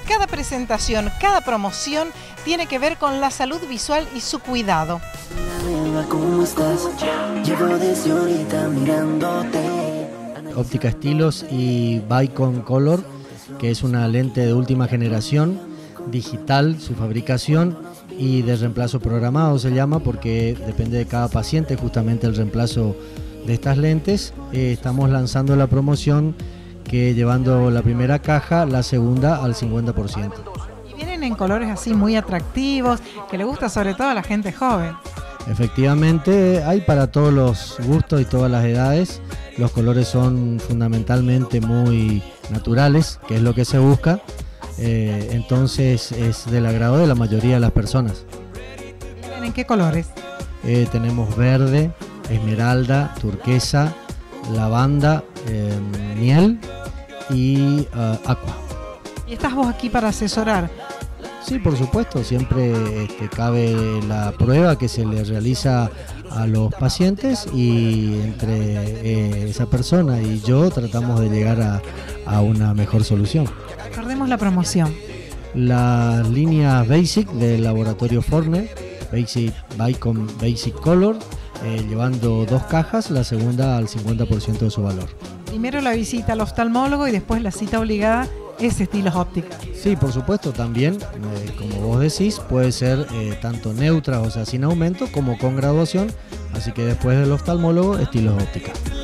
cada presentación, cada promoción tiene que ver con la salud visual y su cuidado. ¿Cómo estás? Llevo desde ahorita mirándote. Óptica Estilos y Bicon Color, que es una lente de última generación, digital, su fabricación y de reemplazo programado se llama, porque depende de cada paciente justamente el reemplazo de estas lentes. Estamos lanzando la promoción que llevando la primera caja, la segunda al 50%. Y vienen en colores así muy atractivos, que le gusta sobre todo a la gente joven. Efectivamente, hay para todos los gustos y todas las edades. Los colores son fundamentalmente muy naturales, que es lo que se busca. Entonces es del agrado de la mayoría de las personas. ¿Vienen en qué colores? Tenemos verde, esmeralda, turquesa, lavanda, miel y aqua. ¿Y estás vos aquí para asesorar? Sí, por supuesto, siempre cabe la prueba que se le realiza a los pacientes y entre esa persona y yo tratamos de llegar a una mejor solución. Recordemos la promoción. Las líneas Basic del laboratorio Fortner, Basic Bicon Basic Color, llevando 2 cajas, la segunda al 50% de su valor. Primero la visita al oftalmólogo y después la cita obligada es Estilos Óptica. Sí, por supuesto, también, como vos decís, puede ser tanto neutra, o sea, sin aumento, como con graduación, así que después del oftalmólogo, Estilos Óptica.